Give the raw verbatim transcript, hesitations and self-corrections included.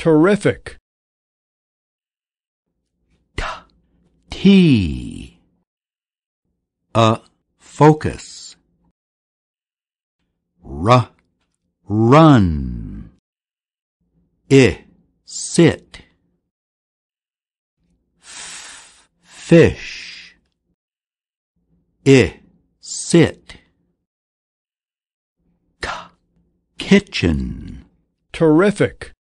terrific. T, tea. A, focus. R, run. I, sit. F, fish. I, sit. K, kitchen. Terrific.